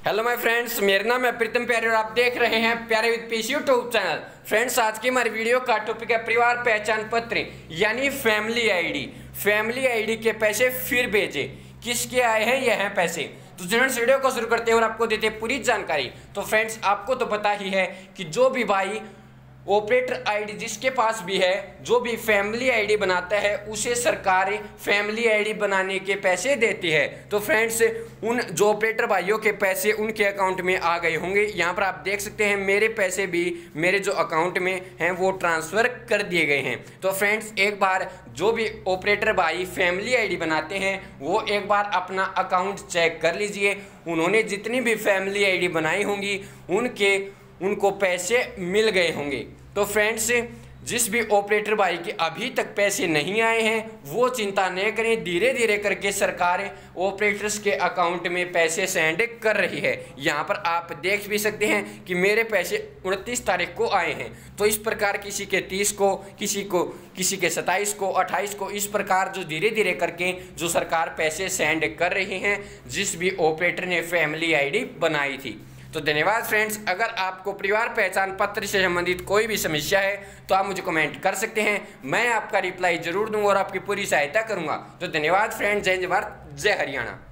Hello my friends, मेरा नाम है प्रीतम प्यारे और आप देख रहे हैं प्यारे with peace YouTube channel. Friends, आज की हमारी वीडियो का टॉपिक है परिवार पहचान पत्र यानी फैमिली आईडी। फैमिली आईडी के पैसे फिर भेजे, किसके आए हैं यह हैं पैसे। तो फ्रेंड्स, वीडियो को शुरू करते हैं और आपको देते हैं पूरी जानकारी। तो फ्रेंड्स, आपको तो पता ही है कि जो भी भाई ऑपरेटर आईडी जिसके पास भी है, जो भी फैमिली आईडी बनाता है, उसे सरकार फैमिली आईडी बनाने के पैसे देती है। तो फ्रेंड्स, उन जो ऑपरेटर भाइयों के पैसे उनके अकाउंट में आ गए होंगे। यहाँ पर आप देख सकते हैं मेरे पैसे भी मेरे जो अकाउंट में हैं वो ट्रांसफ़र कर दिए गए हैं। तो फ्रेंड्स, एक बार जो भी ऑपरेटर भाई फैमिली आईडी बनाते हैं वो एक बार अपना अकाउंट चेक कर लीजिए। उन्होंने जितनी भी फैमिली आईडी बनाई होंगी उनको पैसे मिल गए होंगे। तो फ्रेंड्स, जिस भी ऑपरेटर भाई के अभी तक पैसे नहीं आए हैं वो चिंता नहीं करें, धीरे धीरे करके सरकार ऑपरेटर्स के अकाउंट में पैसे सेंड कर रही है। यहाँ पर आप देख भी सकते हैं कि मेरे पैसे 29 तारीख को आए हैं। तो इस प्रकार किसी के 30 को, किसी के 27 को, 28 को, इस प्रकार जो धीरे धीरे करके जो सरकार पैसे सेंड कर रही हैं जिस भी ऑपरेटर ने फैमिली आईडी बनाई थी। तो धन्यवाद फ्रेंड्स। अगर आपको परिवार पहचान पत्र से संबंधित कोई भी समस्या है तो आप मुझे कमेंट कर सकते हैं, मैं आपका रिप्लाई जरूर दूंगा और आपकी पूरी सहायता करूंगा। तो धन्यवाद फ्रेंड्स, जय जय भारत, जय हरियाणा।